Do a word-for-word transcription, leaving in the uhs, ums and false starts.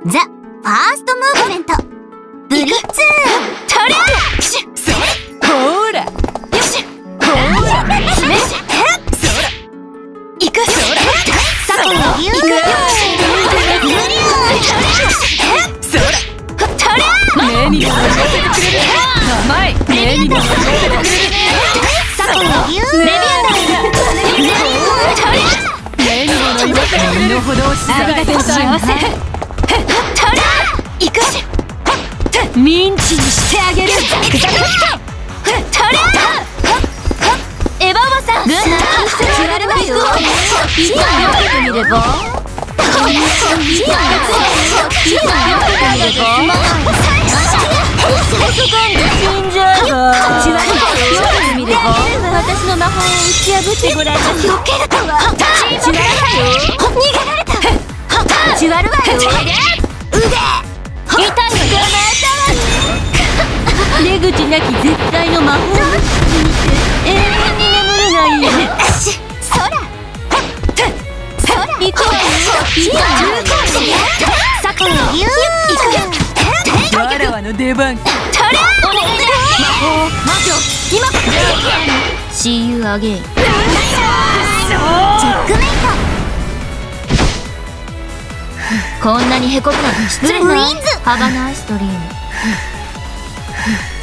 ザ・ファーストムーブメントブリッツーとりゃそれほーらよしほーらそら行くそらさっきの行くそらとりゃ目にも乗せてくれる甘い目にも乗せてくれるさっきのレビアンダ目にも乗せてくれるほどありがとう幸せとりゃ行くしミンチにしてあげるとりゃエヴァおばさんルナ始まるわよ今よけてみれば今よけてみればそこんで死んじゃうわ始まるわよよけてみれば私の魔法を打ち破ってごらんなさいよけるとは始まるわよ逃げられた始まるわよ腕痛いわ出口なき絶対の魔法を見て永遠に眠るがいいよしそらそら行くわよ今重厚心さっきの行くよわらわの出番とりゃお願いだ魔法魔女今こそ See you again チェックメイトこんなにへこむなんて失礼なハバナイストリーム